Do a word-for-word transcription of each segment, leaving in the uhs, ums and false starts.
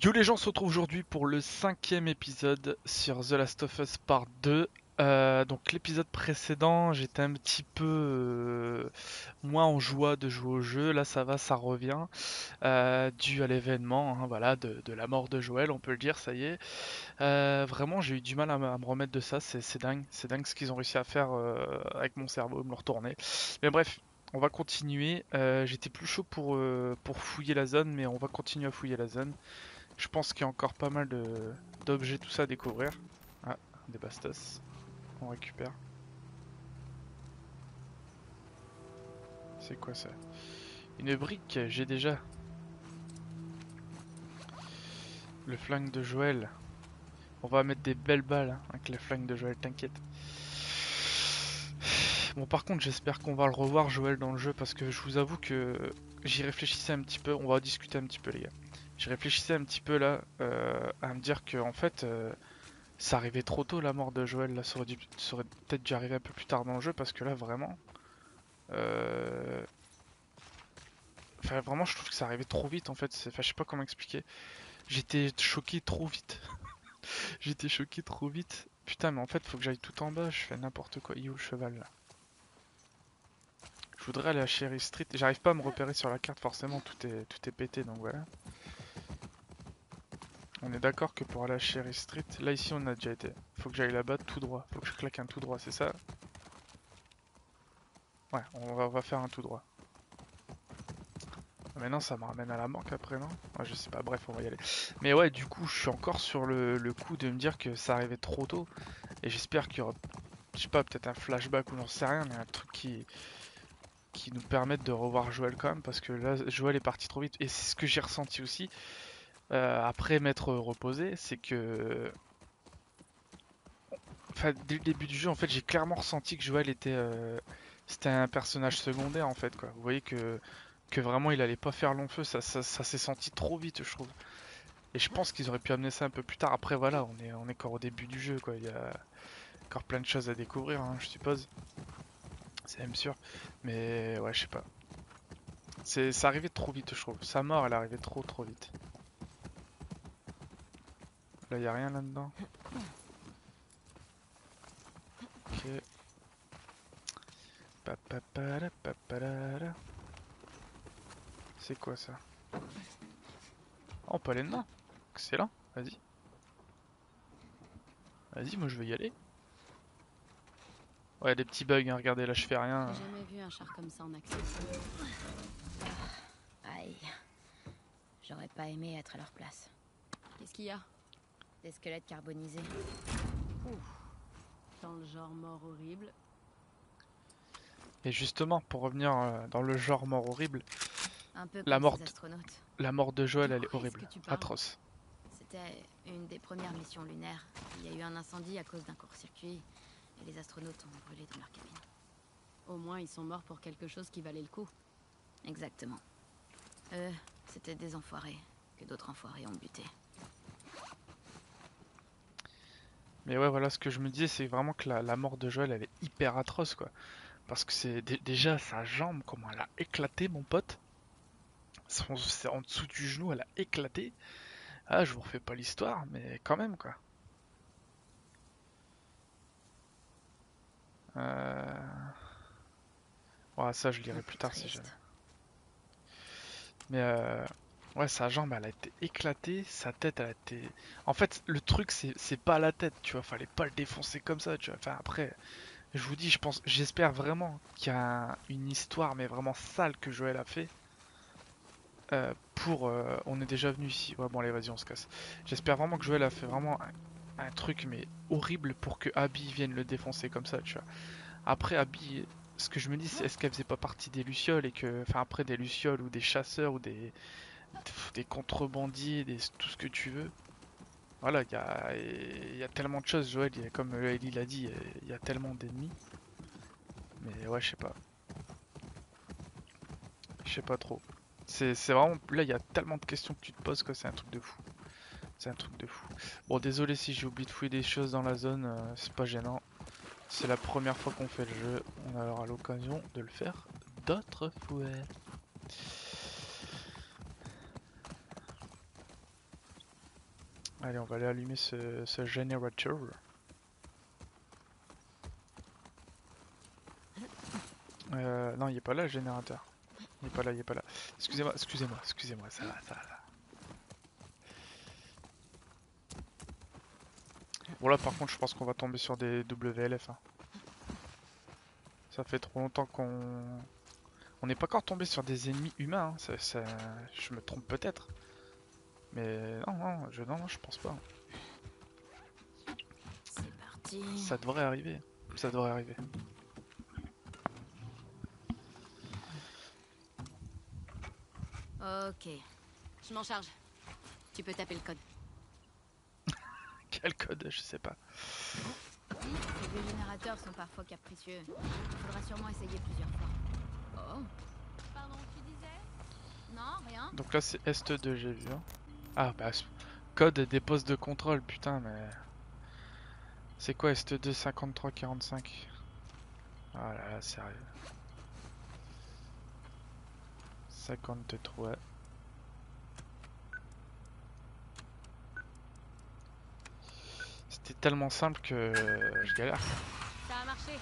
Yo les gens, on se retrouve aujourd'hui pour le cinquième épisode sur The Last of Us Part deux. Euh, donc l'épisode précédent, j'étais un petit peu euh, moins en joie de jouer au jeu. Là ça va, ça revient. Euh, dû à l'événement, hein, voilà, de, de la mort de Joël, on peut le dire, ça y est. Euh, vraiment, j'ai eu du mal à, me à me remettre de ça, c'est c'est dingue. C'est dingue ce qu'ils ont réussi à faire euh, avec mon cerveau, me le retourner. Mais bref, on va continuer. Euh, j'étais plus chaud pour, euh, pour fouiller la zone, mais on va continuer à fouiller la zone. Je pense qu'il y a encore pas mal de d'objets, tout ça à découvrir. Ah, des bastos. On récupère. C'est quoi ça? Une brique, j'ai déjà. Le flingue de Joël. On va mettre des belles balles hein, avec le flingue de Joël, t'inquiète. Bon, par contre, j'espère qu'on va le revoir, Joël, dans le jeu, parce que je vous avoue que j'y réfléchissais un petit peu. On va discuter un petit peu, les gars. J'y réfléchissais un petit peu là, euh, à me dire que en fait, euh, ça arrivait trop tôt la mort de Joël. Là, ça aurait, dû- ça aurait peut-être dû arriver un peu plus tard dans le jeu, parce que là, vraiment, euh, enfin, vraiment, je trouve que ça arrivait trop vite en fait. C'est- Enfin, je sais pas comment expliquer. J'étais choqué trop vite. J'étais choqué trop vite. Putain, mais en fait, faut que j'aille tout en bas. Je fais n'importe quoi. Il est où le cheval là? Je voudrais aller à Cherry Street. J'arrive pas à me repérer sur la carte, forcément. Tout est, tout est pété, donc voilà. On est d'accord que pour aller à Cherry Street, là ici on a déjà été. Faut que j'aille là-bas tout droit. Faut que je claque un tout droit, c'est ça? Ouais, on va, on va faire un tout droit. Maintenant ça me ramène à la banque après, non? Ouais, je sais pas, bref, on va y aller. Mais ouais, du coup, je suis encore sur le, le coup de me dire que ça arrivait trop tôt. Et j'espère qu'il y aura, je sais pas, peut-être un flashback ou j'en sais rien, mais un truc qui, qui nous permette de revoir Joël quand même. Parce que là, Joël est parti trop vite. Et c'est ce que j'ai ressenti aussi, euh, après m'être reposé, c'est que... Enfin, dès le début du jeu, en fait, j'ai clairement ressenti que Joël était... euh, c'était un personnage secondaire, en fait, quoi. Vous voyez que, que vraiment, il allait pas faire long feu. Ça, ça, ça s'est senti trop vite, je trouve. Et je pense qu'ils auraient pu amener ça un peu plus tard. Après, voilà, on est, on est encore au début du jeu, quoi. Il y a encore plein de choses à découvrir, hein, je suppose. C'est même sûr. Mais ouais, je sais pas. C'est, ça arrivait trop vite, je trouve. Sa mort, elle arrivait trop, trop vite. Là, y a rien là-dedans. Ok. Papapara, paparara. C'est quoi ça? Oh, on peut aller dedans. Excellent. Vas-y. Vas-y, moi je veux y aller. Ouais, des petits bugs, hein. Regardez, là je fais rien. J'ai jamais vu un char comme ça en action. Aïe, j'aurais pas aimé être à leur place. Qu'est-ce qu'il y a? Des squelettes carbonisés. Ouh, dans le genre mort horrible. Et justement, pour revenir euh, dans le genre mort horrible, Un peu la comme mort, ces astronautes. la mort de Joël, De elle est quoi est-ce que horrible. tu parles? Atroce. C'était une des premières missions lunaires. Il y a eu un incendie à cause d'un court-circuit et les astronautes ont brûlé dans leur cabine. Au moins, ils sont morts pour quelque chose qui valait le coup. Exactement. Eux, c'était des enfoirés que d'autres enfoirés ont buté. Mais ouais, voilà, ce que je me disais, c'est vraiment que la, la mort de Joël, elle est hyper atroce, quoi. Parce que c'est dé- déjà sa jambe, comment elle a éclaté, mon pote. Son- C'est en dessous du genou, elle a éclaté. Ah, je vous refais pas l'histoire, mais quand même, quoi. Euh... Ouais, ça, je lirai Un plus peu tard si jamais. triste. Mais euh... ouais, sa jambe, elle a été éclatée, sa tête, elle a été... En fait, le truc, c'est c'est pas la tête, tu vois, fallait pas le défoncer comme ça, tu vois. Enfin, après, je vous dis, je pense, j'espère vraiment qu'il y a un- une histoire, mais vraiment sale que Joël a fait. euh, pour... euh, On est déjà venu ici. Ouais, bon, allez, vas-y, on se casse. J'espère vraiment que Joël a fait vraiment un, un truc, mais horrible, pour que Abby vienne le défoncer comme ça, tu vois. Après, Abby... Ce que je me dis, c'est est-ce qu'elle faisait pas partie des Lucioles et que, enfin après des Lucioles ou des chasseurs ou des, des contrebandiers, des, tout ce que tu veux. Voilà, il y a, il y a tellement de choses, Joël, il y a- comme Ellie l'a dit, il y a tellement d'ennemis. Mais ouais, je sais pas. Je sais pas trop. C'est c'est vraiment. Là, il y a tellement de questions que tu te poses que c'est un truc de fou. C'est un truc de fou. Bon, désolé si j'ai oublié de fouiller des choses dans la zone, euh, c'est pas gênant. C'est la première fois qu'on fait le jeu, on aura l'occasion de le faire d'autres fois. Allez, on va aller allumer ce, ce générateur. Euh, non, il est pas là le générateur. Il est pas là, il est pas là. Excusez-moi, excusez-moi, excusez-moi, ça va, ça va. Bon là par contre je pense qu'on va tomber sur des W L F. Hein. Ça fait trop longtemps qu'on... On n'est pas encore tombé sur des ennemis humains. Hein. Ça, ça... Je me trompe peut-être. Mais non, non, je, non, non, je pense pas. C'est parti. Ça devrait arriver. Ça devrait arriver. Ok. Je m'en charge. Tu peux taper le code. Quel code? Je sais pas. Les vieux générateurs sont parfois capricieux. Il faudra sûrement essayer plusieurs fois. Oh. Pardon, tu disais? Non, rien. Donc là c'est S T deux j'ai vu. Hein. Ah bah code des postes de contrôle, putain mais... C'est quoi S T deux cinquante-trois quarante-cinq? Ah là là, sérieux. cinquante-trois. C'était tellement simple que je galère. Ça a marché.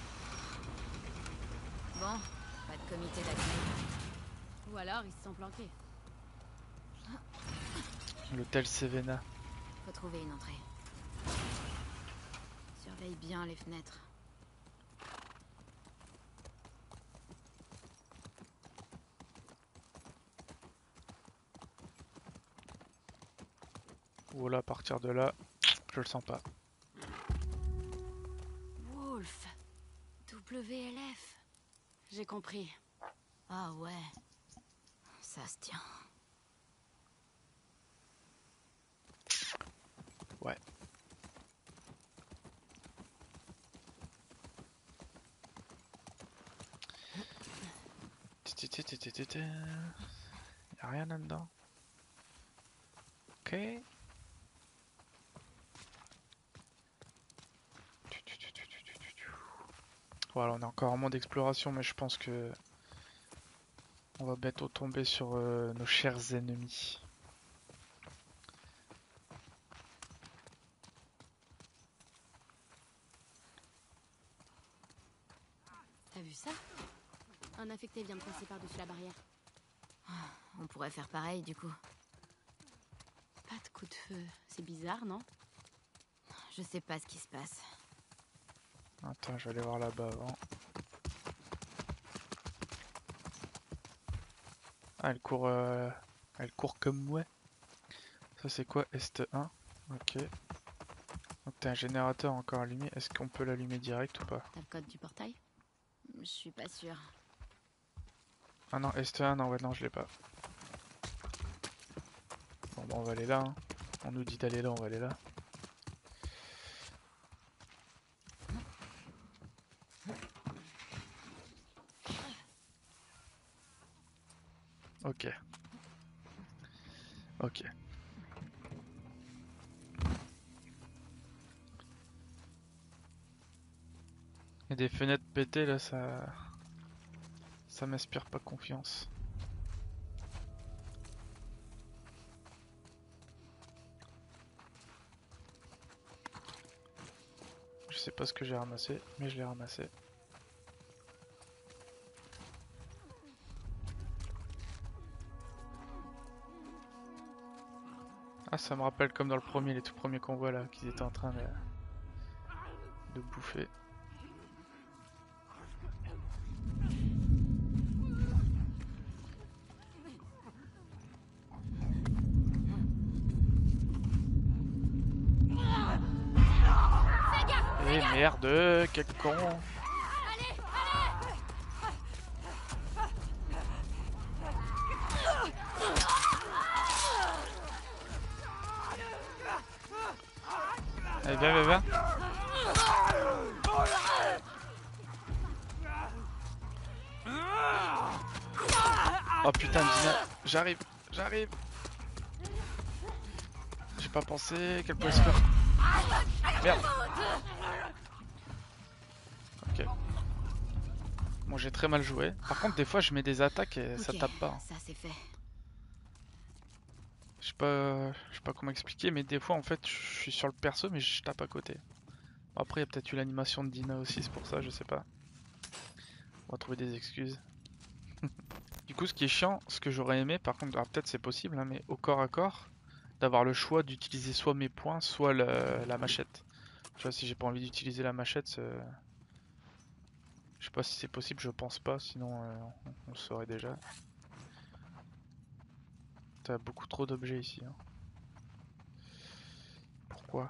Bon, pas de comité d'accueil. Ou alors ils se sont planqués. L'hôtel Sevena. Faut trouver une entrée. Surveille bien les fenêtres. Voilà, à partir de là, je le sens pas. Wolf. W L F. J'ai compris. Ah ouais. Ça se tient. Ouais. Y'a rien là-dedans. Ok. Voilà, on est encore en mode d'exploration, mais je pense que on va bientôt tomber sur euh, nos chers ennemis. T'as vu ça? Un infecté vient de passer par-dessus la barrière. On pourrait faire pareil du coup. Pas de coup de feu. C'est bizarre, non? Je sais pas ce qui se passe. Attends, je vais aller voir là-bas avant. Ah, elle court, euh... elle court comme moi. Ça c'est quoi? S T un. Ok. Donc t'as un générateur encore allumé. Est-ce qu'on peut l'allumer direct ou pas? T'as le code du portail? Je suis pas sûre. Ah non, S T un, non, ouais, non, je l'ai pas. Bon, bah on va aller là. Hein. On nous dit d'aller là, on va aller là. Ok. Ok. Et des fenêtres pétées là, ça... Ça m'inspire pas confiance. Je sais pas ce que j'ai ramassé, mais je l'ai ramassé. Ah, ça me rappelle comme dans le premier, les tout premiers convois là, qu'ils étaient en train de, de bouffer. Eh merde, quel con! Allez, viens, viens, viens. Oh putain, Dina, j'arrive, j'arrive. J'ai pas pensé qu'elle pouvait se faire. Merde. Ok. Bon, j'ai très mal joué. Par contre, des fois, je mets des attaques et okay, ça tape pas. Ça c'est fait. Je sais pas, je sais pas comment expliquer, mais des fois en fait je suis sur le perso mais je tape à côté. Après il y a peut-être eu l'animation de Dina aussi, c'est pour ça, je sais pas. On va trouver des excuses. Du coup ce qui est chiant, ce que j'aurais aimé par contre, alors peut-être c'est possible, hein, mais au corps à corps, d'avoir le choix d'utiliser soit mes poings, soit le- la machette. Tu vois, si j'ai pas envie d'utiliser la machette, c'est- je sais pas si c'est possible, je pense pas, sinon euh, on, on le saurait déjà. T'as beaucoup trop d'objets ici. Hein. Pourquoi?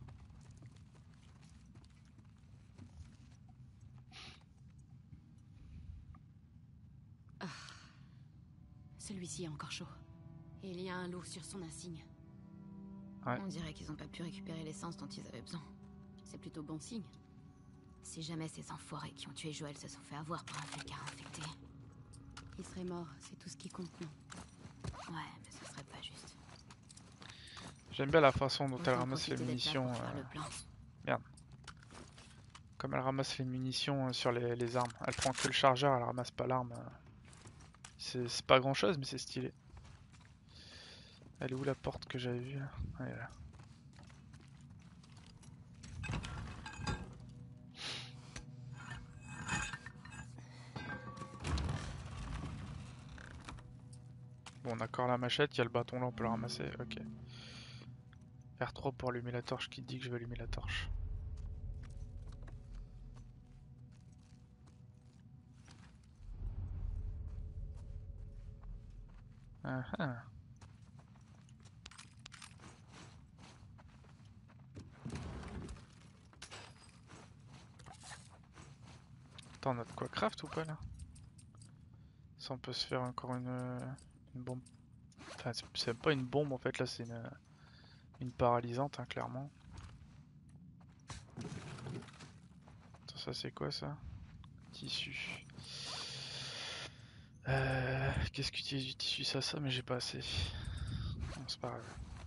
Celui-ci est encore chaud. Et il y a un loup sur son insigne. Ouais. On dirait qu'ils ont pas pu récupérer l'essence dont ils avaient besoin. C'est plutôt bon signe. Si jamais ces enfoirés qui ont tué Joël se sont fait avoir par un Vulcain infecté. Il serait mort, c'est tout ce qui compte, non? Ouais, mais ce serait pas juste. J'aime bien la façon dont elle Autant ramasse les profiter d'être là munitions. pour faire euh, le plan. Merde. Comme elle ramasse les munitions euh, sur les, les armes. Elle prend que le chargeur, elle ramasse pas l'arme. euh. C'est c'est pas grand chose, mais c'est stylé. Elle est où la porte que j'avais vue là? Elle est là. Bon, on a encore la machette, il y a le bâton là, on peut le ramasser. Ok. R trois pour allumer la torche qui dit que je vais allumer la torche. Ah ah. Attends, on a de quoi craft ou pas là? Ça, on peut se faire encore une, euh, une bombe. Enfin, c'est- c'est pas une bombe en fait, là, c'est une, une paralysante, hein, clairement. Attends, ça, c'est quoi ça? Tissu. Euh, Qu'est-ce que utilise du tissu? Ça, ça, mais j'ai pas assez. Bon, c'est pas grave.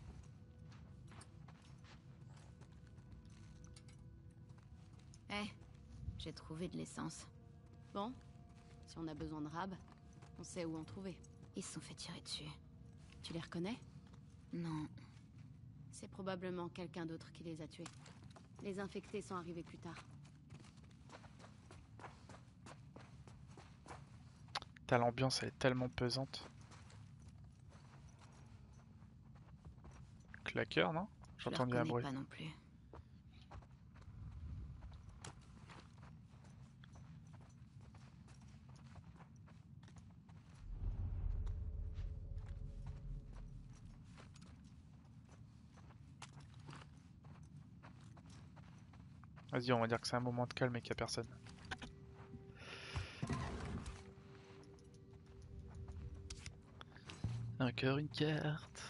Eh, j'ai trouvé de l'essence. Bon, si on a besoin de Rab, on sait où en trouver. Ils se sont fait tirer dessus. Tu les reconnais? Non. C'est probablement quelqu'un d'autre qui les a tués. Les infectés sont arrivés plus tard. T'as l'ambiance, elle est tellement pesante. Claqueur, non? J'ai Je le entendu un reconnais bruit. pas non plus. Vas-y, on va dire que c'est un moment de calme et qu'il y a personne. Encore une carte.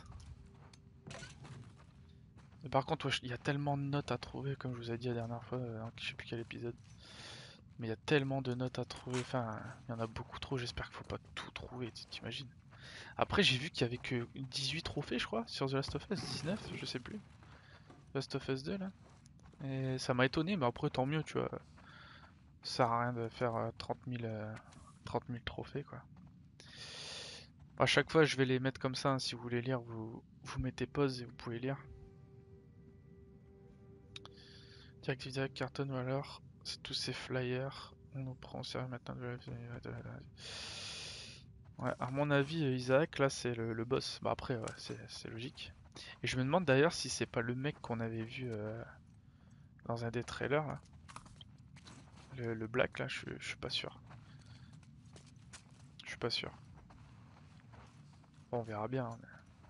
Mais par contre, ouais, il y a tellement de notes à trouver, comme je vous ai dit la dernière fois, euh, dans je sais plus quel épisode. Mais il y a tellement de notes à trouver, enfin, il y en a beaucoup trop, j'espère qu'il faut pas tout trouver, tu- t'imagines. Après, j'ai vu qu'il y avait que dix-huit trophées, je crois, sur The Last of Us, dix-neuf, je sais plus. The Last of Us deux, là. Et ça m'a étonné, mais après, tant mieux, tu vois. Ça sert à rien de faire euh, trente mille, euh, trente mille trophées, quoi. À chaque fois, je vais les mettre comme ça, hein, si vous voulez lire, vous, vous mettez pause et vous pouvez lire. Direct Direct Carton ou alors, c'est tous ces flyers. On nous prend au sérieux maintenant de la... Ouais, à mon avis, euh, Isaac, là, c'est le, le boss. Bah après, ouais, c'est c'est logique. Et je me demande d'ailleurs si c'est pas le mec qu'on avait vu euh, dans un des trailers, là. Le, le Black, là, je suis- je suis pas sûr. Je suis pas sûr. Bon, on verra bien. Hein, mais-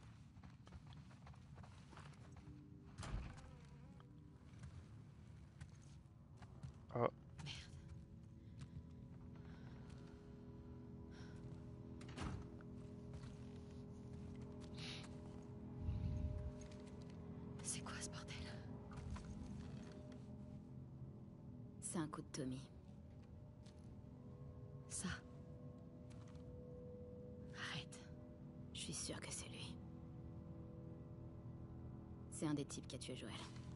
Oh, C'est quoi ce bordel? C'est un coup de Tommy. Ça. Arrête. Je suis sûre que c'est lui. C'est un des types qui a tué Joël.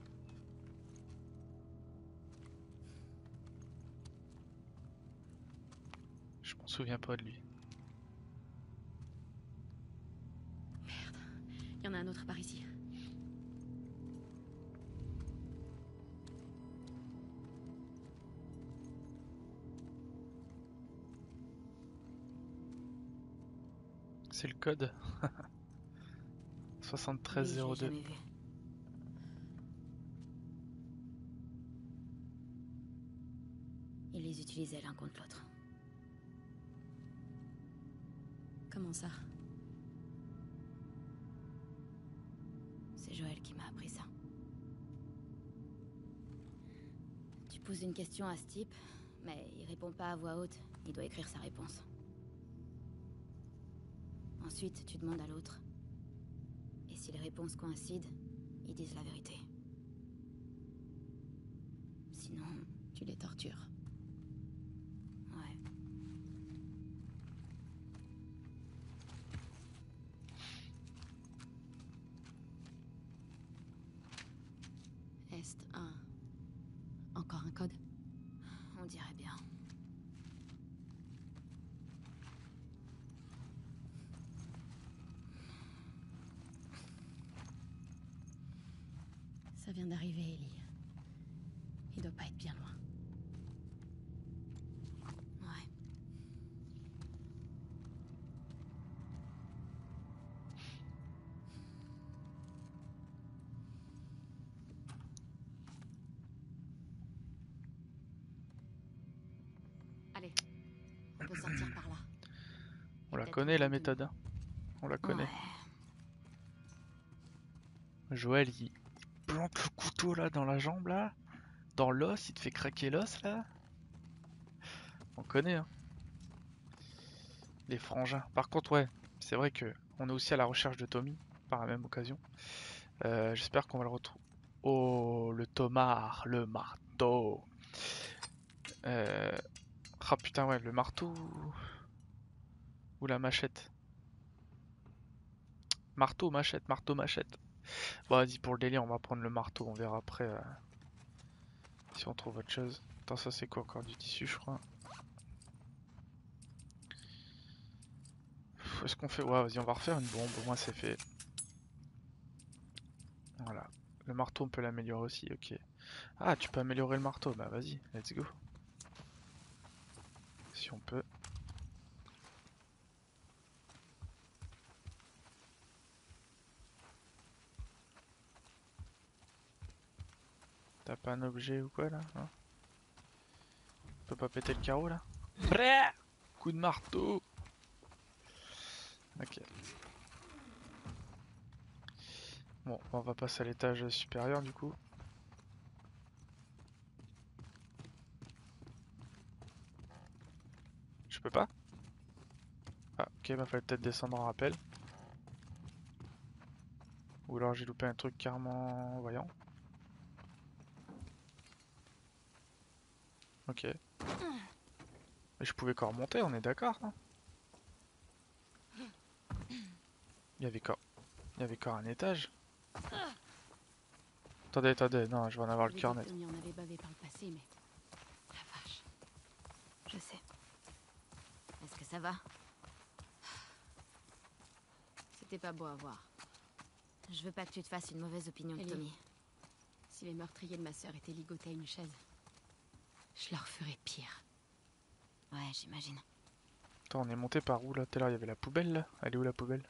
je m'en souviens pas de lui. Il y en a a un autre par ici. C'est le code. soixante-treize Lui, je zéro l'ai deux. jamais vu. Ils les utilisaient l'un contre l'autre. Comment ça? C'est Joël qui m'a appris ça. Tu poses une question à ce type, mais il répond pas à voix haute. Il doit écrire sa réponse. Ensuite, tu demandes à l'autre. Et si les réponses coïncident, ils disent la vérité. Sinon, tu les tortures. Ouais. Est un... Encore un code? On dirait bien. Ça vient d'arriver, Ellie. Il doit pas être bien loin. Ouais. Allez, on peut sortir par là. On la Peut-être connaît la une route de méthode. Hein. On la connaît. Ouais. Joël, il plante le couteau là dans la jambe là. Dans l'os, il te fait craquer l'os là. On connaît hein. Les frangins. Par contre ouais, c'est vrai que on est aussi à la recherche de Tommy, par la même occasion. Euh, J'espère qu'on va le retrouver. Oh, le tomard, le marteau. Euh... Ah putain ouais, le marteau ou la machette. Marteau, machette, marteau, machette. Bon vas-y, pour le délire, on va prendre le marteau, on verra après euh, si on trouve autre chose. Attends, ça c'est quoi encore? Du tissu je crois. Est-ce qu'on fait... Ouais, vas-y, on va refaire une bombe, au moins c'est fait. Voilà. Le marteau, on peut l'améliorer aussi, ok. Ah, tu peux améliorer le marteau, bah vas-y, let's go. Si on peut. T'as pas un objet ou quoi là? Hein, on peut pas péter le carreau là? Brrr, coup de marteau. Ok. Bon, on va passer à l'étage supérieur du coup. Je peux pas? Ah, ok, bah fallait peut-être descendre en rappel. Ou alors j'ai loupé un truc carrément voyant. Ok. Mais je pouvais encore remonter, on est d'accord hein? Il y avait encore... Il y avait encore un étage. Attendez, attendez, non, je vais en avoir le cœur net. On y en avait bavé par le passé, mais... La vache. Je sais. Est-ce que ça va? C'était pas beau à voir. Je veux pas que tu te fasses une mauvaise opinion de Ellie. Tommy. Si les meurtriers de ma sœur étaient ligotés à une chaise, je leur ferais pire. Ouais, j'imagine. Attends, on est monté par où là? Tout à l'heure il y avait la poubelle là. Elle est où la poubelle?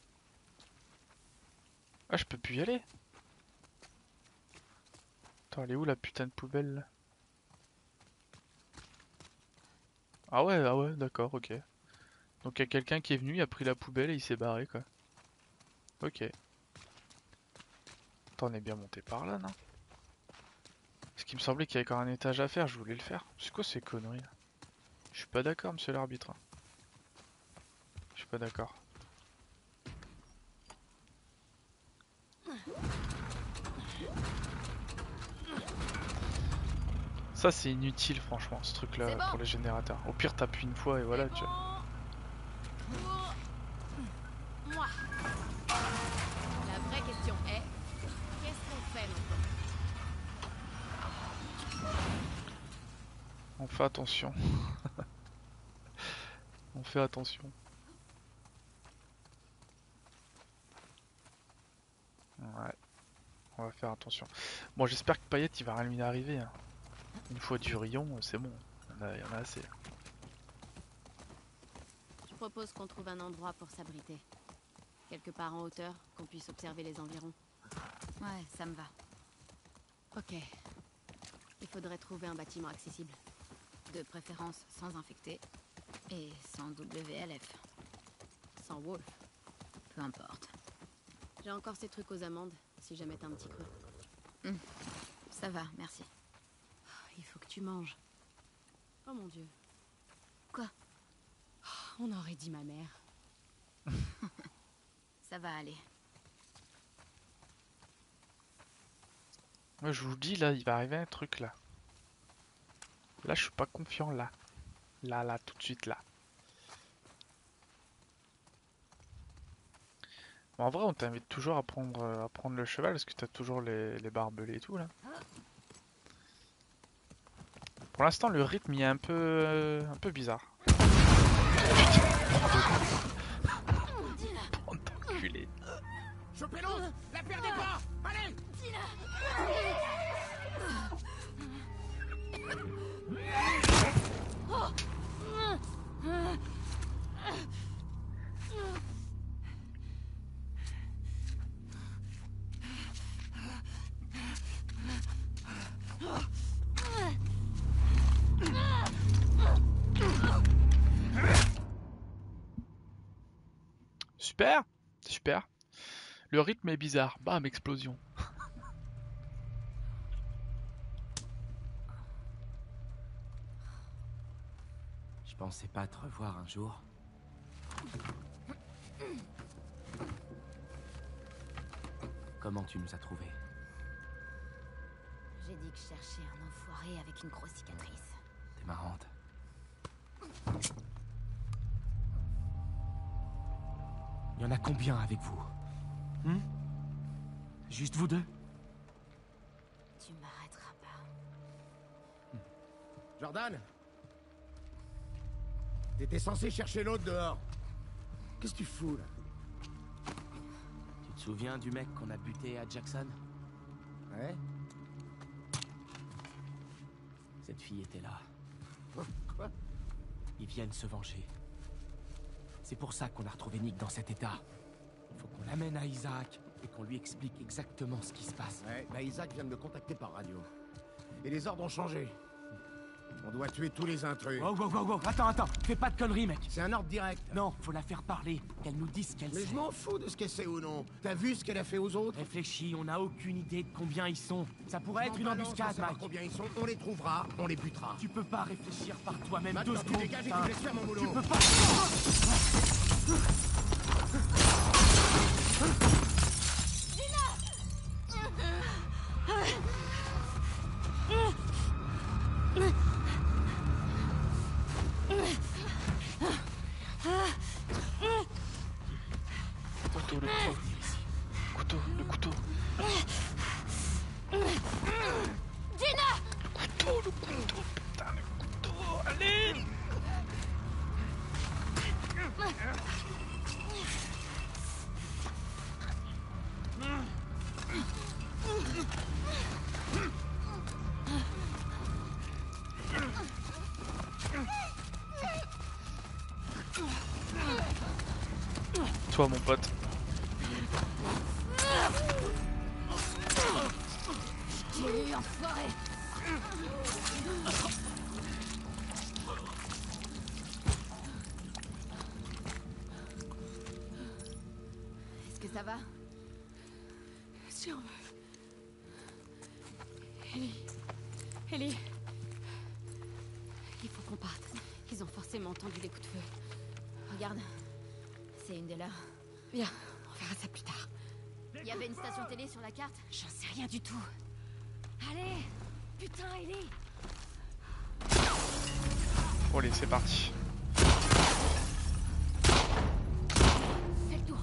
Ah, je peux plus y aller. Attends, elle est où la putain de poubelle là? Ah ouais, ah ouais, d'accord, ok. Donc il y a quelqu'un qui est venu, il a pris la poubelle et il s'est barré quoi. Ok. Attends, on est bien monté par là, non? Parce qu'il me semblait qu'il y avait encore un étage à faire, je voulais le faire. C'est quoi ces conneries là? Je suis pas d'accord, monsieur l'arbitre. Je suis pas d'accord. Ça c'est inutile franchement ce truc là bon. pour les générateurs. Au pire t'appuies une fois et voilà tu vois. Moi. La vraie question est, qu'est-ce qu'on fait maintenant? On fait attention. On fait attention. on va faire attention. Bon, j'espère que Payette il va rien lui arriver. Hein. Une fois du rayon, c'est bon. Il y en a, il y en a assez. Je propose qu'on trouve un endroit pour s'abriter. Quelque part en hauteur, qu'on puisse observer les environs. Ouais, ça me va. Ok. Il faudrait trouver un bâtiment accessible. De préférence sans infecté. Et sans W L F. Sans Wolf. Peu importe. J'ai encore ces trucs aux amandes, si jamais t'as un petit creux. Mmh. Ça va, merci. Oh, il faut que tu manges. Oh mon Dieu. Quoi? Oh, on aurait dit ma mère. Ça va aller. Moi je vous dis là, il va arriver un truc là. Là je suis pas confiant là. Là, là, tout de suite là. Bon, en vrai on t'invite toujours à prendre, à prendre le cheval parce que t'as toujours les, les barbelés et tout là. Pour l'instant le rythme il est un peu, euh, un peu bizarre. Bande d'enculés. Chopez-l'autre! La perdez pas! Allez! Super, super. Le rythme est bizarre. Bam, explosion. Je pensais pas te revoir un jour. Comment tu nous as trouvés? J'ai dit que je cherchais un enfoiré avec une grosse cicatrice. T'es marrante. Il y en a combien avec vous? Hmm? Juste vous deux? Tu m'arrêteras pas. Jordan? T'étais censé chercher l'autre dehors. Qu'est-ce que tu fous, là? Tu te souviens du mec qu'on a buté à Jackson? Ouais? Cette fille était là. Quoi? Ils viennent se venger. C'est pour ça qu'on a retrouvé Nick dans cet état. Il faut qu'on l'amène à Isaac et qu'on lui explique exactement ce qui se passe. Ouais, bah Isaac vient de me contacter par radio. Et les ordres ont changé. On doit tuer tous les intrus. Wow, wow, wow, wow, attends, attends, fais pas de conneries, mec. C'est un ordre direct. Non, faut la faire parler, qu'elle nous dise ce qu'elle Mais sait. je m'en fous de ce qu'elle sait ou non. T'as vu ce qu'elle a fait aux autres? Réfléchis, on n'a aucune idée de combien ils sont. Ça pourrait être Je une m'en balance embuscade, pour savoir Mike. combien ils sont, on les trouvera, on les butera. Tu peux pas réfléchir par toi-même deux Maintenant, tu secondes. dégages et tu putain. me laisses faire mon boulot. Tu peux pas. Couteau, le couteau. Couteau, le couteau. Gina! Le couteau, le couteau, putain, le couteau, allez! Toi, mon pote. J'ai eu enfoiré! Est-ce que ça va? Si on veut. Ellie. Ellie. Il faut qu'on parte. Ils ont forcément entendu les coups de feu. Regarde, c'est une des leurs. Bien, on verra ça plus tard. Il y avait une station télé sur la carte? J'en sais rien du tout. Allez! Putain, Ellie! Bon, allez, c'est parti. Fais le tour!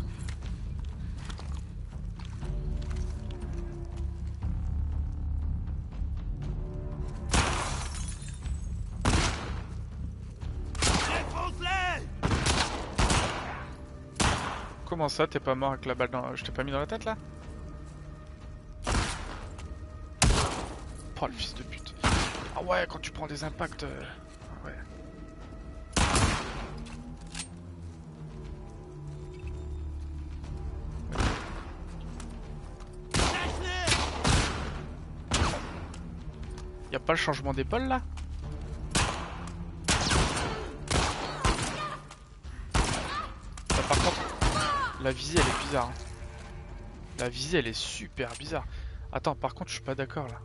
Comment ça, t'es pas mort avec la balle dans... Je t'ai pas mis dans la tête là? Oh le fils de pute. Ah ouais, quand tu prends des impacts... Euh... Ah ouais. Y'a pas le changement d'épaule là? Là, par contre, la visée elle est bizarre. Hein. La visée elle est super bizarre. Attends, par contre je suis pas d'accord là.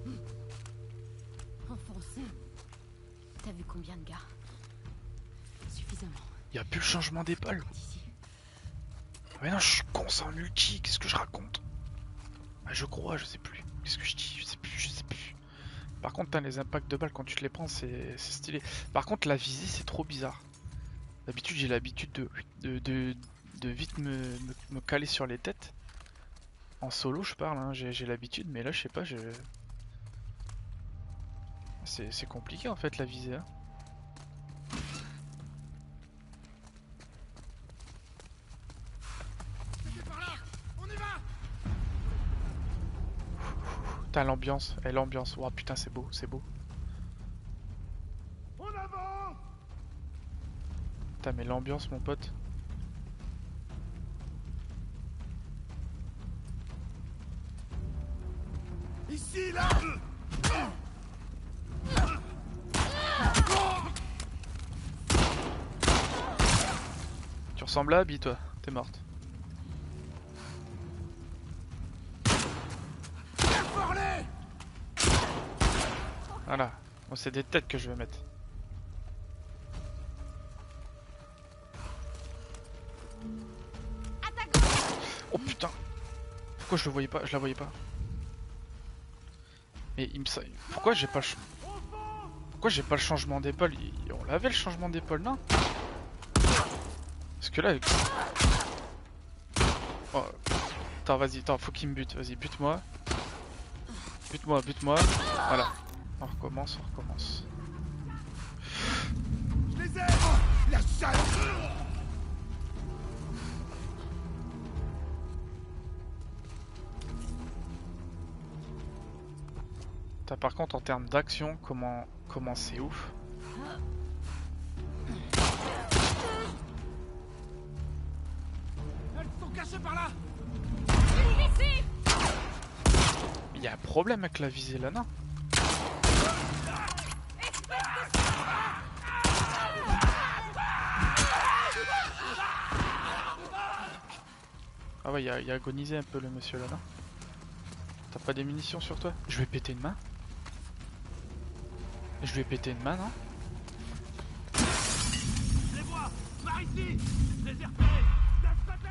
Enfoncé. T'as vu combien de gars? Suffisamment. Y'a plus le changement d'épaule. Ici. Mais non, je suis con, c'est en multi, qu'est-ce que je raconte? Ah, je crois, je sais plus. Qu'est-ce que je dis? Je sais plus, je sais plus. Par contre, hein, les impacts de balles quand tu te les prends, c'est stylé. Par contre, la visée, c'est trop bizarre. D'habitude, j'ai l'habitude de, de, de, de vite me, me, me caler sur les têtes. En solo, je parle, hein, j'ai l'habitude, mais là, je sais pas, je... c'est compliqué en fait la visée. Hein. Putain, l'ambiance, eh, l'ambiance, oh putain, c'est beau, c'est beau. Putain, mais l'ambiance, mon pote. Ici, là. Tu ressembles à Abby, toi, t'es morte. Voilà, bon, c'est des têtes que je vais mettre. Oh putain! Pourquoi je le voyais pas? Je la voyais pas. Mais il me semble. Pourquoi j'ai pas le. Pourquoi j'ai pas le changement d'épaule? On l'avait le changement d'épaule, non? Parce que là. Oh. Attends, vas-y, attends, faut qu'il me bute. Vas-y, bute-moi. Bute-moi, bute-moi. Voilà. On recommence, on recommence. Je les ai. La sale. T'as par contre en termes d'action, comment comment c'est ouf. Elles sont cachées par là. Il y a un problème avec la visée là, non? Ah ouais, il a, il a agonisé un peu le monsieur là, non? T'as pas des munitions sur toi? Je vais péter une main. Je vais péter une main, non? Je les vois. Par ici. Je les ai repérés. De ce côté.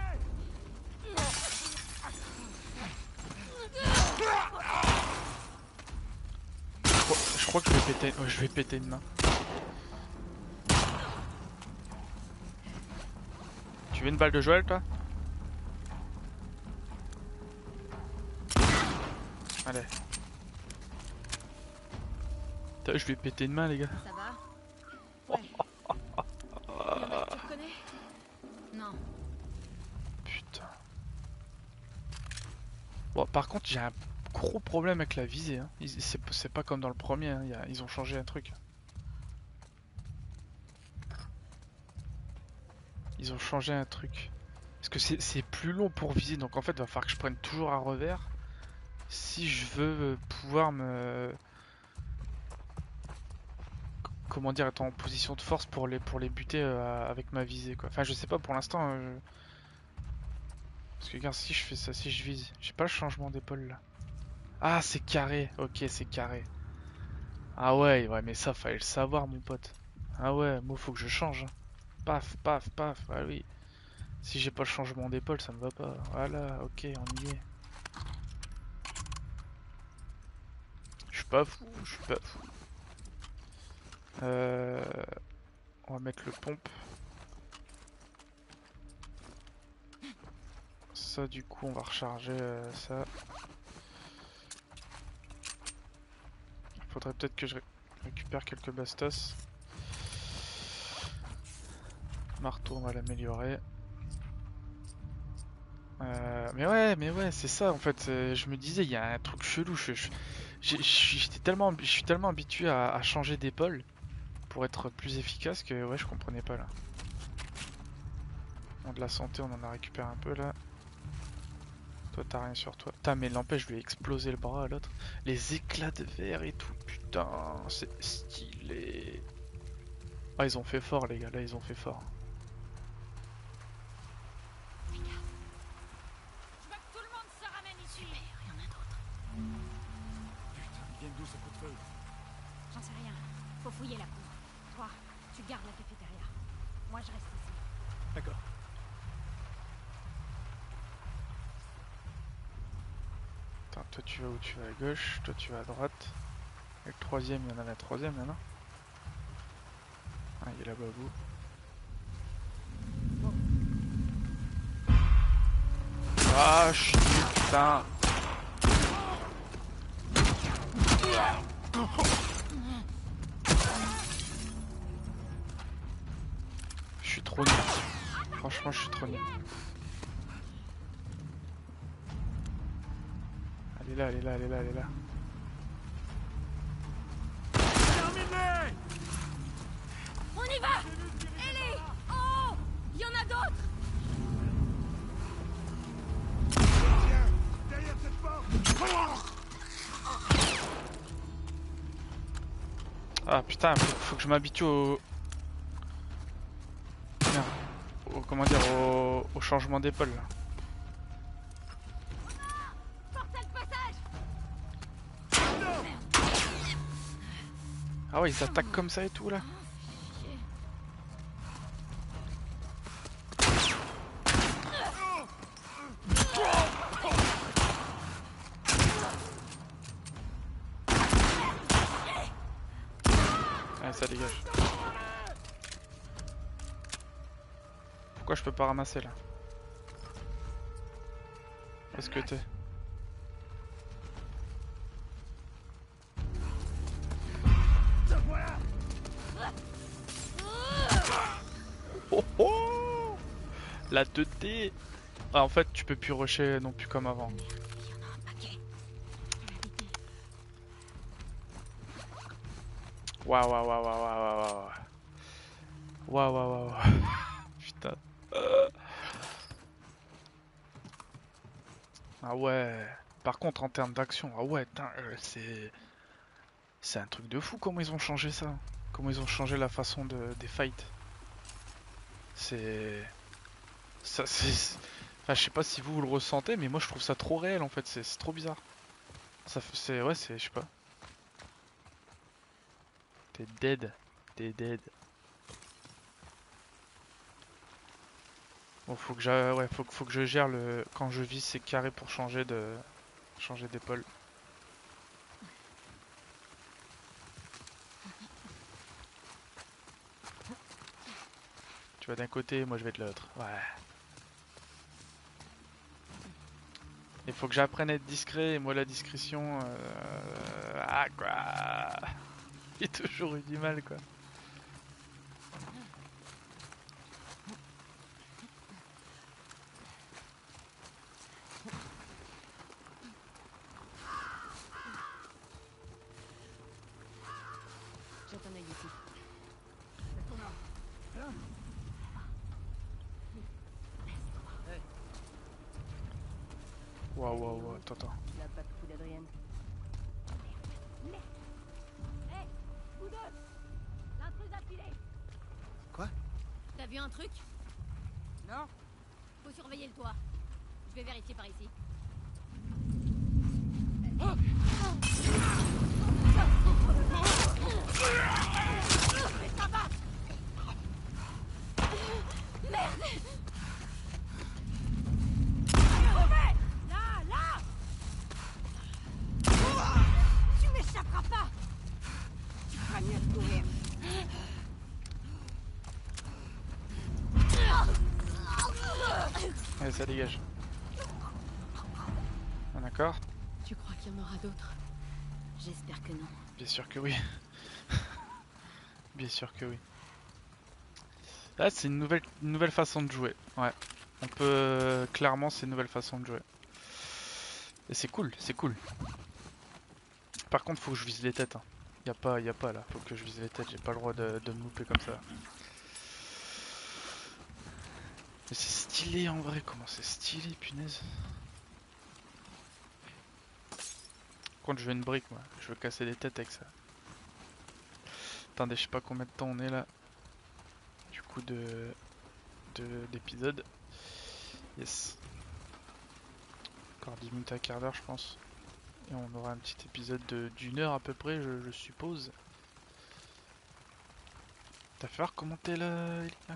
Je crois, je crois que je vais péter, ouais, je vais péter une main. Tu veux une balle de Joël, toi? Allez. Putain, je vais péter une main, les gars. Ça va? Ouais. Le mec, tu le connais? Non. Putain. Bon, par contre, j'ai un gros problème avec la visée. Hein. C'est pas comme dans le premier. Hein. Y a, ils ont changé un truc. Ils ont changé un truc. Parce que c'est plus long pour viser. Donc en fait, il va falloir que je prenne toujours un revers. Si je veux pouvoir me... Comment dire, être en position de force pour les, pour les buter euh, avec ma visée, quoi. Enfin, je sais pas, pour l'instant... Euh... Parce que regarde, si je fais ça, si je vise... J'ai pas le changement d'épaule, là. Ah, c'est carré. Ok, c'est carré. Ah ouais, ouais, mais ça, fallait le savoir, mon pote. Ah ouais, moi, faut que je change. Paf, paf, paf. Ah oui. Si j'ai pas le changement d'épaule, ça me va pas. Voilà, ok, on y est. Je suis pas fou, je suis pas fou. Euh... On va mettre le pompe. Ça, du coup, on va recharger euh, ça. Faudrait peut-être que je ré récupère quelques bastos. Marteau, on va l'améliorer. Euh, mais ouais, mais ouais, c'est ça en fait. euh, Je me disais, il y a un truc chelou. Je, je- j'ai- je suis j'étais tellement, je suis tellement habitué à, à changer d'épaule pour être plus efficace que ouais, je comprenais pas là. Bon, de la santé, on en a récupéré un peu là. Toi, t'as rien sur toi. Putain, mais n'empêche, je lui ai explosé le bras à l'autre. Les éclats de verre et tout, putain, c'est stylé. Ah, ils ont fait fort, les gars, là, ils ont fait fort. Je veux que tout le monde se ramène ici. Super, il y en a d'autres. Putain, ils viennent d'où ces coups de feu? J'en sais rien. Faut fouiller la cour. Toi, tu gardes la cafétéria. Moi, je reste ici. D'accord. Attends, toi, tu vas où? Tu vas à gauche, toi, tu vas à droite. Et le troisième, il y en a la troisième, là, non? Ah, il est là-bas, vous. Ah, je suis nul, putain. Je suis trop nul. Franchement, je suis trop nul. Elle est là, elle est là, elle est là, elle est là. Terminé! On y va! Ellie! Oh! Il y en a d'autres! Tiens, derrière cette porte! Ah putain, faut, faut que je m'habitue au... Merde. Au... Comment dire, au, au changement d'épaule là. Forcez le passage! Ah ouais, ils attaquent comme ça et tout là. Allez, ça dégage. Pourquoi je peux pas ramasser là? Où est-ce que t'es? Oh oh, la deux D. Ah, en fait, tu peux plus rusher non plus comme avant. Il y en a un paquet. Waouh, waouh, waouh, waouh, waouh, waouh. Waouh, waouh, waouh. Putain. Euh. Ah ouais. Par contre, en termes d'action, ah ouais, tain, euh, c'est. C'est un truc de fou comment ils ont changé ça. Comment ils ont changé la façon de, des fights. C'est. Ça, c'est. Enfin, je sais pas si vous, vous le ressentez, mais moi je trouve ça trop réel en fait, c'est c'est trop bizarre. Ça fait. C'est. Ouais, c'est. Je sais pas. T'es dead. T'es dead. Bon, faut que j'a- ouais, faut, que- faut que je gère le. Quand je vise ces carrés pour changer de. Changer d'épaule. Tu vas d'un côté, moi je vais de l'autre. Ouais. Il faut que j'apprenne à être discret, et moi la discrétion. Euh... Ah quoi. J'ai toujours eu du mal quoi. Jette un œil ici. Waouh, waouh, waouh, attends, attends. La pas de coup d'Adrienne. Hé! Vous deux! L'intrus a filé! Quoi? T'as vu un truc? Non? Faut surveiller le toit. Je vais vérifier par ici. Merde! Là, là! Tu m'échapperas pas! Tu feras mieux de courir. Allez, ça dégage. Ah, d'accord? Tu crois qu'il y en aura d'autres? J'espère que non. Bien sûr que oui. Bien sûr que oui. Là, c'est une nouvelle, une nouvelle façon de jouer. Ouais. On peut euh, clairement, c'est une nouvelle façon de jouer. Et c'est cool, c'est cool. Par contre, faut que je vise les têtes. Hein. Y a pas, y a pas là. Faut que je vise les têtes. J'ai pas le droit de, de me louper comme ça. Mais c'est stylé en vrai. Comment c'est stylé, punaise. Par contre, je veux une brique, moi. Je veux casser des têtes avec ça. Attendez, je sais pas combien de temps on est là. Du coup, de d'épisode. Yes. Encore dix minutes à quart d'heure, je pense. Et on aura un petit épisode d'une heure à peu près, je, je suppose. T'as fait voir comment t'es là, Elina?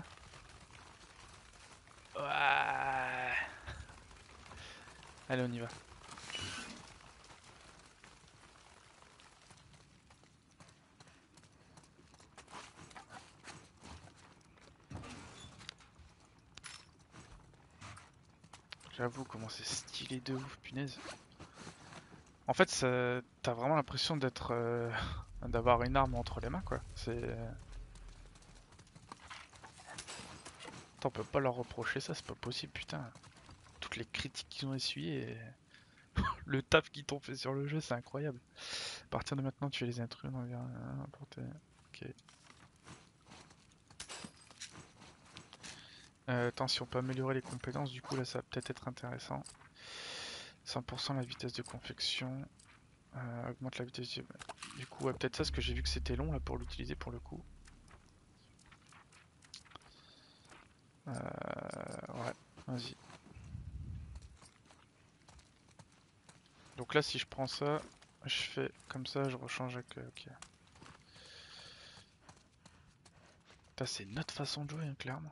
Ouais. Allez, on y va. J'avoue comment c'est stylé de ouf, punaise. En fait, t'as vraiment l'impression d'être, euh, d'avoir une arme entre les mains, quoi. C'est. On peut pas leur reprocher ça, c'est pas possible, putain. Toutes les critiques qu'ils ont essuyées, et... le taf qu'ils t'ont fait sur le jeu, c'est incroyable. À partir de maintenant, tu es les intrus, on verra n'importe. Ok. Euh, attends, si on peut améliorer les compétences, du coup là ça va peut-être être intéressant. cent pour cent la vitesse de confection. Euh, augmente la vitesse du... Du coup, ouais, peut-être ça, parce que j'ai vu que c'était long là pour l'utiliser pour le coup. Euh, ouais, vas-y. Donc là, si je prends ça, je fais comme ça, je rechange avec... Ok. C'est notre façon de jouer, hein, clairement.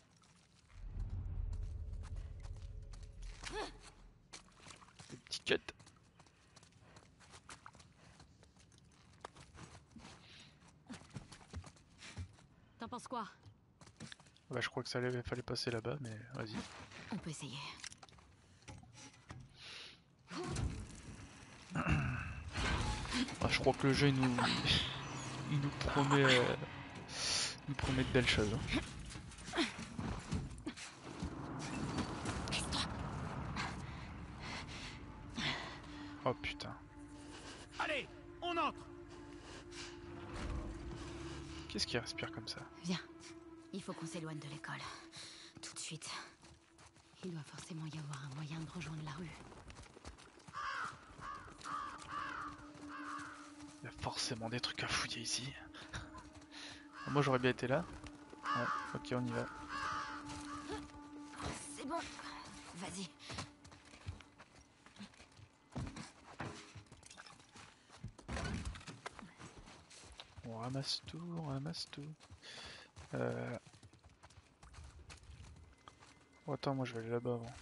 Des petits cuts. T'en penses quoi? Bah, je crois que ça allait, fallait passer là-bas, mais vas-y. On peut essayer. Ah, je crois que le jeu il nous, il nous promet, euh, il nous promet de belles choses. Hein. Oh putain. Allez, on entre. Qu'est-ce qui respire comme ça? Viens. Il faut qu'on s'éloigne de l'école. Tout de suite. Il doit forcément y avoir un moyen de rejoindre la rue. Il y a forcément des trucs à fouiller ici. Moi j'aurais bien été là. Ouais, ok, on y va. C'est bon. Vas-y. On ramasse tout, on ramasse tout. Euh... Oh, attends, moi je vais aller là-bas avant.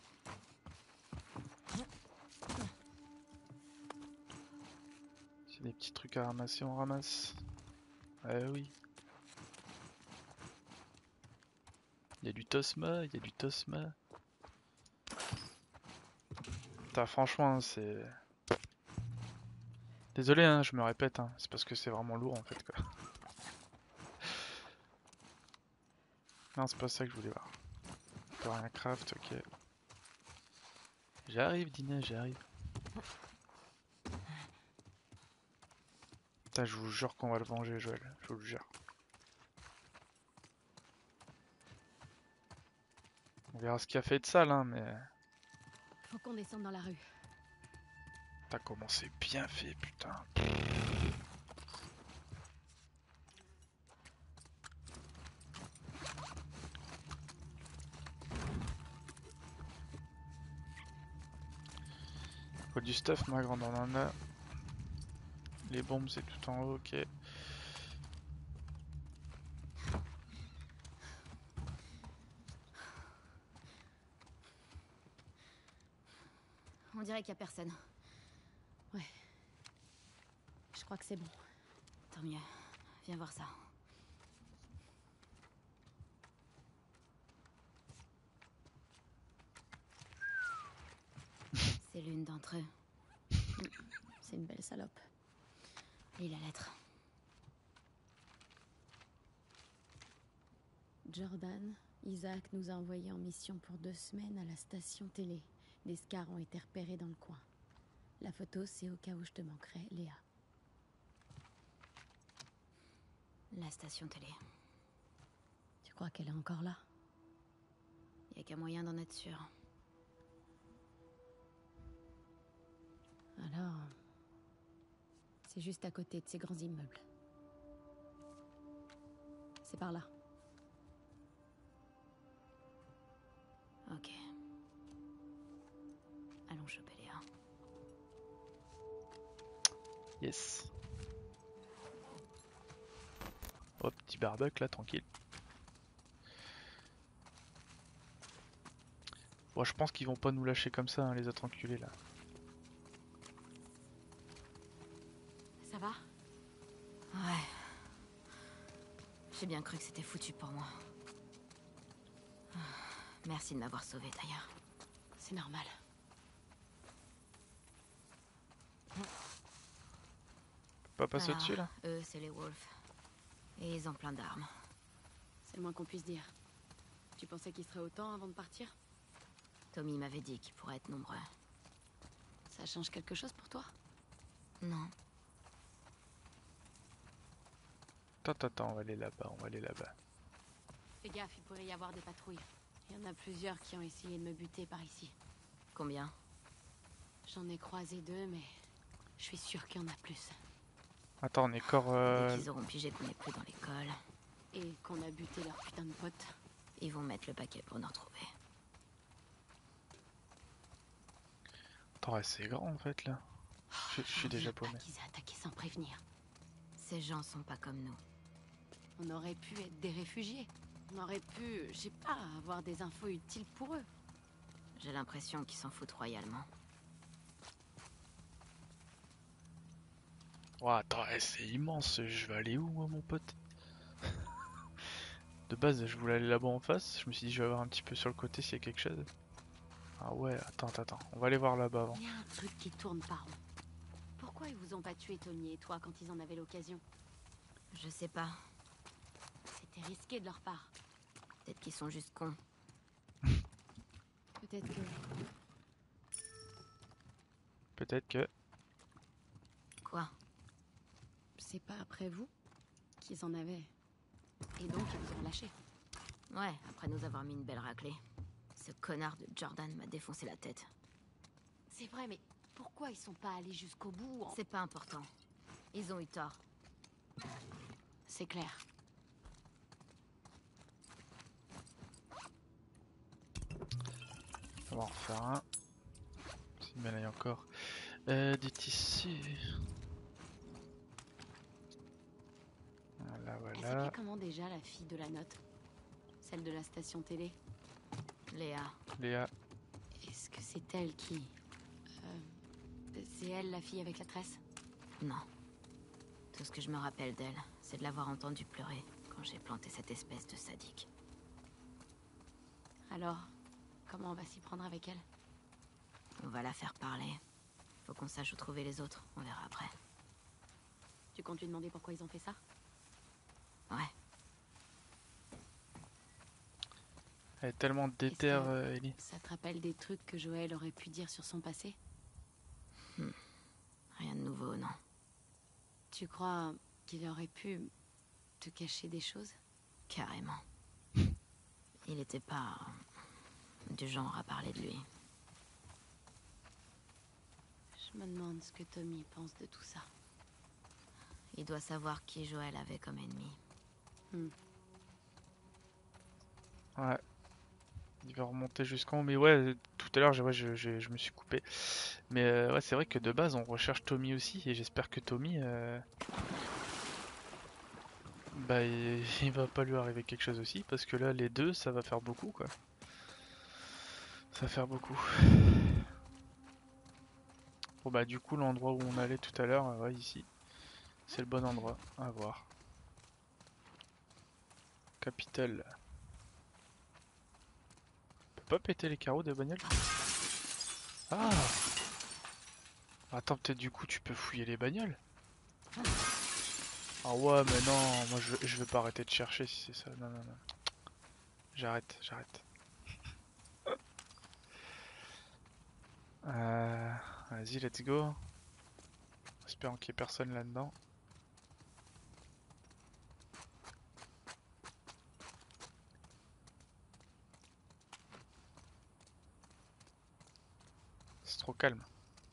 S'il y a des petits trucs à ramasser, on ramasse. Eh oui. Il y a du Tosma, il y a du Tosma. Putain, franchement, c'est... Désolé, hein, je me répète, hein, c'est parce que c'est vraiment lourd en fait, quoi. Non, c'est pas ça que je voulais voir. On peut rien craft, ok. J'arrive, Dina, j'arrive. Putain, je vous jure qu'on va le venger, Joël, je vous le jure. On verra ce qu'il a fait de sale, hein, mais... Faut qu'on descende dans la rue. T'as commencé bien fait, putain. Faut du stuff, ma grande, on en a. Les bombes, c'est tout en haut, ok. On dirait qu'il y a personne. Ouais. Je crois que c'est bon. Tant mieux. Viens voir ça. C'est l'une d'entre eux. C'est une belle salope. Lis la lettre. Jordan Isaac nous a envoyés en mission pour deux semaines à la station télé. Des scars ont été repérés dans le coin. La photo, c'est au cas où je te manquerai, Léa. La station télé. Tu crois qu'elle est encore là? Y a qu'un moyen d'en être sûr. Alors... c'est juste à côté de ces grands immeubles. C'est par là. Ok. Allons choper Léa. Yes. Oh, petit barbecue là, tranquille. Bon, je pense qu'ils vont pas nous lâcher comme ça, hein, les autres enculés là. Ça va? Ouais. J'ai bien cru que c'était foutu pour moi. Merci de m'avoir sauvé d'ailleurs. C'est normal. Pas passer Alors, au-dessus là? Eux, c'est les Wolves. Et ils ont plein d'armes. C'est le moins qu'on puisse dire. Tu pensais qu'ils seraient autant avant de partir? Tommy m'avait dit qu'ils pourraient être nombreux. Ça change quelque chose pour toi? Non. Attends, attends, on va aller là-bas, on va aller là-bas. Fais gaffe, il pourrait y avoir des patrouilles. Il y en a plusieurs qui ont essayé de me buter par ici. Combien? J'en ai croisé deux, mais je suis sûre qu'il y en a plus. Attends, on est corps... Euh... Dès qu'ils auront pigé qu'on n'est plus dans l'école, Et qu'on a buté leur putain de potes. ils vont mettre le paquet pour nous retrouver. Attends, ouais, c'est grand en fait là. Je, je suis déjà paumé. Qu'ils aient attaqué sans prévenir. Ces gens sont pas comme nous. On aurait pu être des réfugiés. On aurait pu, je sais pas, avoir des infos utiles pour eux. J'ai l'impression qu'ils s'en foutent royalement. Oh, attends, eh, c'est immense, je vais aller où moi mon pote? De base je voulais aller là-bas en face, je me suis dit je vais avoir un petit peu sur le côté s'il y a quelque chose. Ah ouais, attends, attends, on va aller voir là-bas avant. Il y a un truc qui tourne pas rond. Pourquoi ils vous ont pas tué, Tommy et toi, quand ils en avaient l'occasion? Je sais pas. C'était risqué de leur part. Peut-être qu'ils sont juste cons. Peut-être que... Peut-être que... Quoi? c'est pas après vous qu'ils en avaient. Et donc ils vous ont lâché. Ouais, après nous avoir mis une belle raclée. Ce connard de Jordan m'a défoncé la tête. C'est vrai, mais pourquoi ils sont pas allés jusqu'au bout en... C'est pas important. Ils ont eu tort. C'est clair. On va en refaire un. C'est une médaille encore. Euh, des tissus. Voilà, Elle voilà. s'appelait comment déjà, la fille de la note? Celle de la station télé? Léa. Léa. Est-ce que c'est elle qui... Euh, c'est elle, la fille avec la tresse? Non. Tout ce que je me rappelle d'elle, c'est de l'avoir entendue pleurer quand j'ai planté cette espèce de sadique. Alors, comment on va s'y prendre avec elle? On va la faire parler. Faut qu'on sache où trouver les autres, on verra après. Tu comptes lui demander pourquoi ils ont fait ça? Ouais. Elle est tellement déter, Est-ce que euh, Ellie. Ça te rappelle des trucs que Joël aurait pu dire sur son passé? Hmm. Rien de nouveau, non. Tu crois qu'il aurait pu te cacher des choses? Carrément. Il était pas euh, du genre à parler de lui. Je me demande ce que Tommy pense de tout ça. Il doit savoir qui Joël avait comme ennemi. Hmm. Ouais. Il va remonter jusqu'en haut. Mais ouais, tout à l'heure, je, ouais, je, je, je me suis coupé. Mais euh, ouais, c'est vrai que de base, on recherche Tommy aussi. Et j'espère que Tommy... Euh... Bah, il, il va pas lui arriver quelque chose aussi. Parce que là, les deux, ça va faire beaucoup, quoi. Ça va faire beaucoup. Bon bah du coup, l'endroit où on allait tout à l'heure, ouais, ici. C'est le bon endroit à voir. Capitale. On peut pas péter les carreaux des bagnoles? Ah! Attends, peut-être du coup tu peux fouiller les bagnoles? Ah ouais, mais non, moi je, je vais pas arrêter de chercher si c'est ça. Non, non, non. j'arrête, j'arrête. Euh, Vas-y, let's go. Espérons qu'il n'y ait personne là-dedans. C'est trop calme.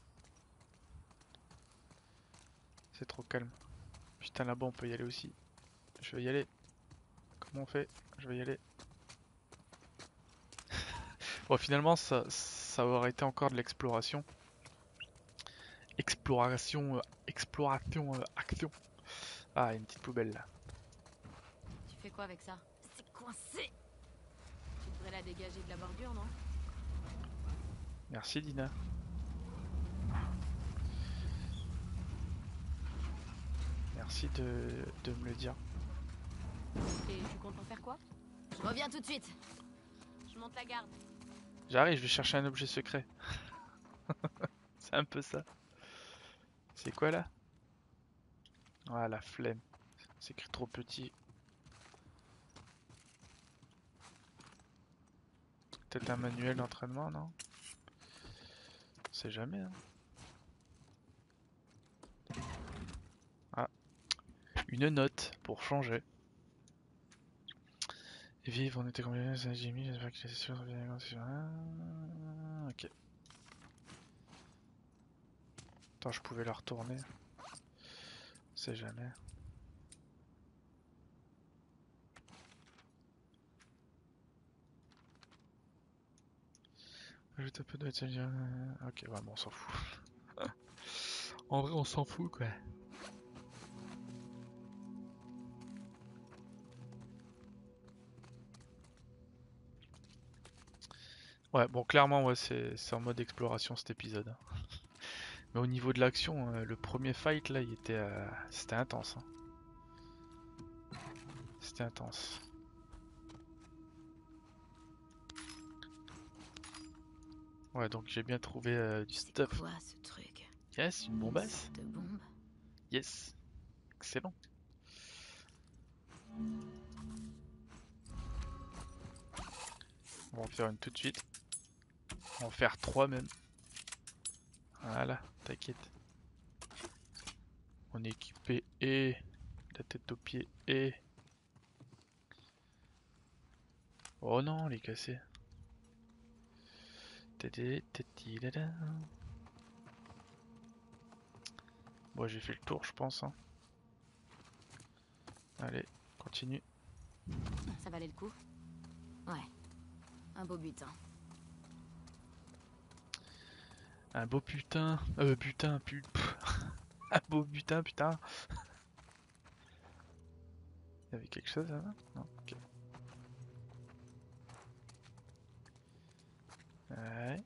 C'est trop calme. Putain, là-bas on peut y aller aussi. Je vais y aller. Comment on fait? Je vais y aller. Bon, finalement, ça, ça aurait été encore de l'exploration. Exploration, euh, exploration, euh, action. Ah, une petite poubelle là. Tu fais quoi avec ça? C'est coincé. Tu devrais la dégager de la bordure, non? Merci Dina. Merci de, de me le dire. Et tu comptes en faire quoi? Je reviens tout de suite. Je monte la garde. J'arrive, je vais chercher un objet secret. C'est un peu ça. C'est quoi là? Ah, la flemme. C'est écrit trop petit. Peut-être un manuel d'entraînement, non? On sait jamais, hein. Ah, une note pour changer. Vive, on était combien? Jimmy, j'espère qu'il est sûr. Ah, ok. Attends, je pouvais la retourner. On sait jamais. Ajoute un peu de... Ok, ouais, bon, on s'en fout. En vrai, on s'en fout, quoi. Ouais, bon, clairement, ouais, c'est en mode exploration cet épisode. Mais au niveau de l'action, euh, le premier fight, là, il était... Euh, c'était intense. Hein. C'était intense. Ouais, donc j'ai bien trouvé euh, du stuff. C'est quoi ce truc? Yes, une bombasse. De bombe? Yes. Excellent. On va en faire une tout de suite. On va en faire trois même. Voilà, t'inquiète. On est équipé et la tête aux pieds et... Oh non, elle est cassée. Bon, j'ai fait le tour, je pense. Hein. Allez, continue. Ça valait le coup? Ouais. Un beau butin. Un beau putain. Euh, putain, pu... Un beau butin, putain. Il y avait quelque chose là? Non, ok. Ouais.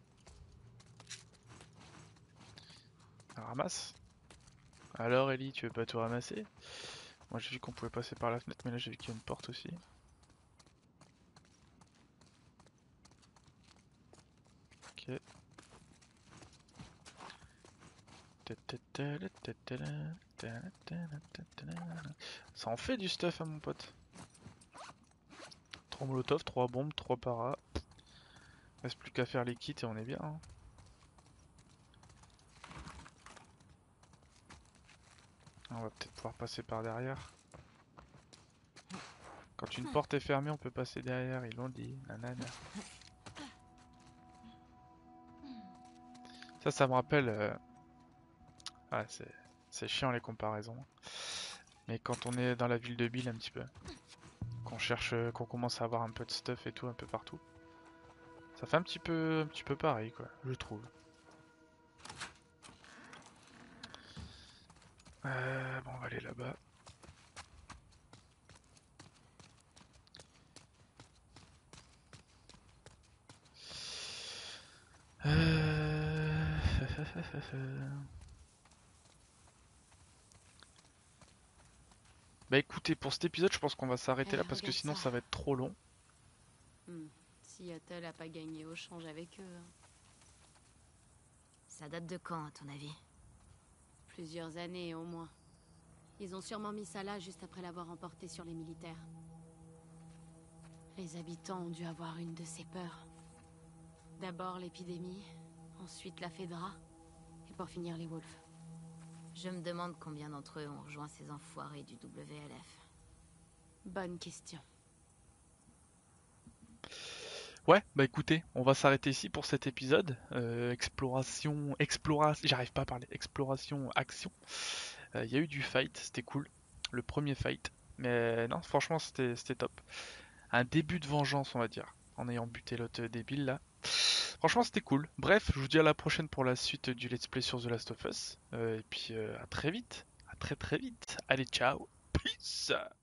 Ramasse. Alors Ellie, tu veux pas tout ramasser? Moi j'ai vu qu'on pouvait passer par la fenêtre, mais là j'ai vu qu'il y a une porte aussi. Ok. Ça en fait du stuff à mon pote. trois molotov, trois bombes, trois paras. Reste plus qu'à faire les kits et on est bien. Hein. On va peut-être pouvoir passer par derrière. Quand une porte est fermée, on peut passer derrière, ils l'ont dit. Nanana. Ça, ça me rappelle... Euh... Ah, c'est chiant les comparaisons. Mais quand on est dans la ville de Bill un petit peu, qu'on cherche, qu'on commence à avoir un peu de stuff et tout un peu partout, ça fait un petit peu, un petit peu pareil quoi, je trouve. Euh, bon, on va aller là-bas. Euh... Bah écoutez, pour cet épisode, je pense qu'on va s'arrêter là parce que sinon ça va être trop long. Hmm. Seattle a pas gagné au change avec eux. Ça date de quand, à ton avis? Plusieurs années au moins. Ils ont sûrement mis ça là juste après l'avoir emporté sur les militaires. Les habitants ont dû avoir une de ces peurs. D'abord l'épidémie, ensuite la Fedra, et pour finir les Wolves. Je me demande combien d'entre eux ont rejoint ces enfoirés du W L F. Bonne question. Ouais, bah écoutez, on va s'arrêter ici pour cet épisode. Euh, exploration, exploration, j'arrive pas à parler. Exploration, action. Il euh, y a eu du fight, c'était cool. Le premier fight. Mais non, franchement, c'était c'était top. Un début de vengeance, on va dire. En ayant buté l'autre débile là. Franchement, c'était cool. Bref, je vous dis à la prochaine pour la suite du Let's Play sur The Last of Us. Euh, et puis euh, à très vite. À très très vite. Allez, ciao. Peace.